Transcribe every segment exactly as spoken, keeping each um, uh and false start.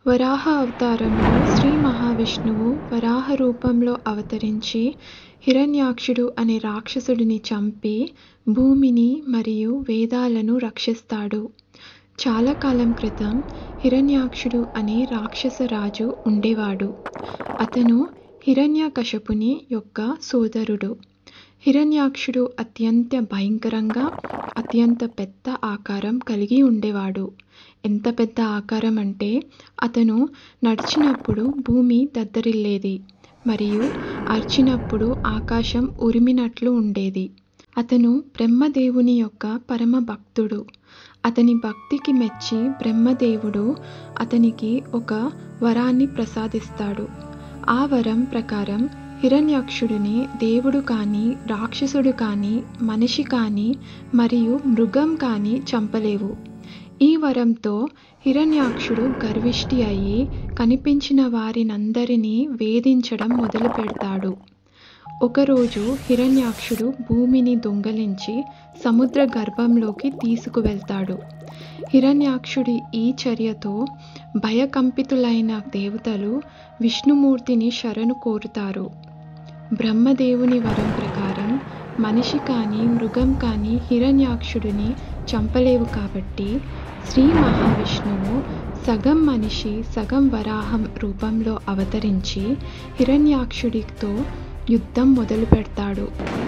వరాహ అవతారంలో శ్రీ మహావిష్ణువు వరాహ రూపంలో అవతరించి హిరణ్యాక్షుడు అనే రాక్షసుడిని చంపి భూమిని మరియు వేదాలను రక్షిస్తాడు. చాలా కాలం క్రితం హిరణ్యాక్షుడు అనే రాక్షస రాజు ఉండేవాడు. అతను హిరణ్యకశపుని యొక్క సోదరుడు. హిరణ్యాక్షుడు అత్యంత భయంకరంగా అత్యంత పెద్ద ఆకారం కలిగి ఉండేవాడు. ఎంత పెద్ద ఆకారం అంటే అతను నడిచినప్పుడు భూమి దద్దరిల్లేది మరియు అరిచినప్పుడు ఆకాశం ఉరిమినట్లు ఉండేది. అతను బ్రహ్మదేవుని యొక్క పరమ భక్తుడు. అతని భక్తికి మెచ్చి బ్రహ్మదేవుడు అతనికి ఒక వరాన్ని ప్రసాదిస్తాడు. ఆ వరం ప్రకారం హిరణ్యాక్షుడిని దేవుడు కానీ రాక్షసుడు కానీ మనిషి కానీ మరియు మృగం కానీ చంపలేవు. ఈ వరంతో హిరణ్యాక్షుడు గర్విష్టి అయి కనిపించిన వారినందరినీ వేధించడం మొదలు పెడతాడు. ఒకరోజు హిరణ్యాక్షుడు భూమిని దొంగలించి సముద్ర గర్భంలోకి తీసుకువెళ్తాడు. హిరణ్యాక్షుడి ఈ చర్యతో భయకంపితులైన దేవతలు విష్ణుమూర్తిని శరణు కోరుతారు. బ్రహ్మదేవుని వరం ప్రకారం మనిషి కానీ మృగం కానీ హిరణ్యాక్షుడిని చంపలేవు కాబట్టి శ్రీ మహావిష్ణువు సగం మనిషి సగం వరాహం రూపంలో అవతరించి హిరణ్యాక్షుడితో యుద్ధం మొదలు పెడతాడు.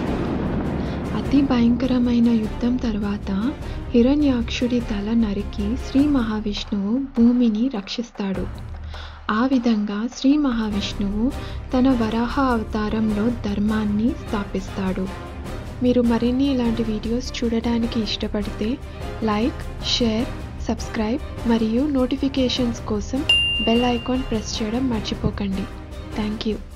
అతి భయంకరమైన యుద్ధం తర్వాత హిరణ్యాక్షుడి తల నరికి శ్రీ మహావిష్ణువు భూమిని రక్షిస్తాడు. ఆ విధంగా శ్రీ మహావిష్ణువు తన వరాహ అవతారంలో ధర్మాన్ని స్థాపిస్తాడు. మీరు మరిన్ని ఇలాంటి వీడియోస్ చూడడానికి ఇష్టపడితే లైక్, షేర్, సబ్స్క్రైబ్ మరియు నోటిఫికేషన్స్ కోసం బెల్ ఐకాన్ ప్రెస్ చేయడం మర్చిపోకండి. Thank you.